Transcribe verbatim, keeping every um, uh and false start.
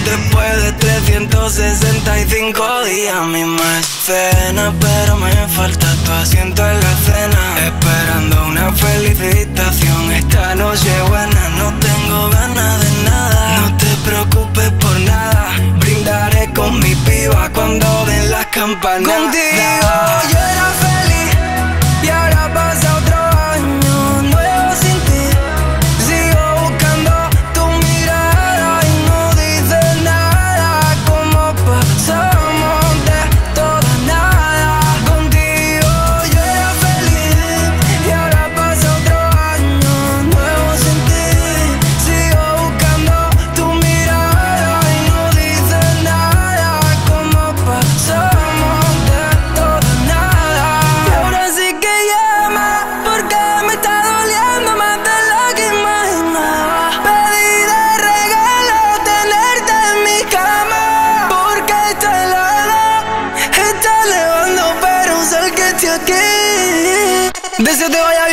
Después de trescientos sesenta y cinco días, mi escena, pero me falta tu asiento en la cena. Esperando una felicitación esta noche buena. No tengo ganas de nada, no te preocupes por nada. Brindaré con mi piba cuando den las campanadas. Contigo yo era feliz y ahora pasa otro año nuevo sin ti. Sigo buscando tu mirada y no dices nada. Como pasamos de todo a nada. Contigo yo era feliz y ahora pasa otro año nuevo sin ti. Sigo buscando tu mirada y no dices nada. Como pasamos de todo a nada. Y ahora sí que llama, porque me está doliendo más de lo que imaginaba. Pedí de regalo tenerte en mi cama, porque está helado, está nevando, pero un sol que esté aquí. Deseo te vaya